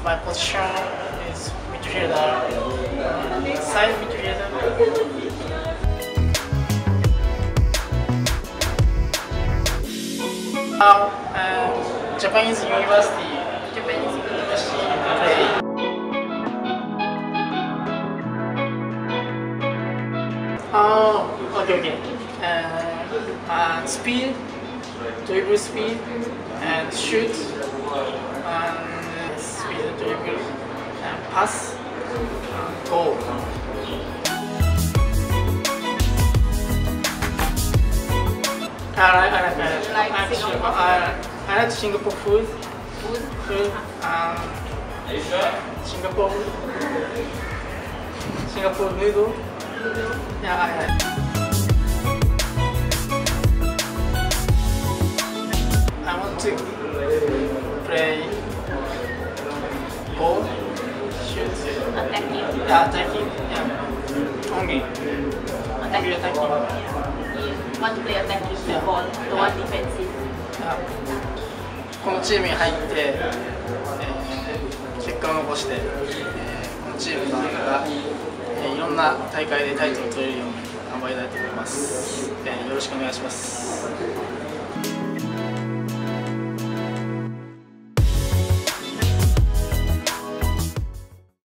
My position is midfielder, side midfielder. Now, Japanese University. Japanese University play. Okay. Speed, dribble speed, and shoot, and speed, dribble, and pass, and goal. I like Singapore food. Singapore noodle. Yeah, I like. I want to play ball, shoot, attacking. Yeah, attacking. Yeah, only attacking. You want to play attacking football, don't want defensive. このチームに入って、結果を残して、このチームが、いろんな大会でタイトルを取れるように頑張りたいと思います。よろしくお願いします。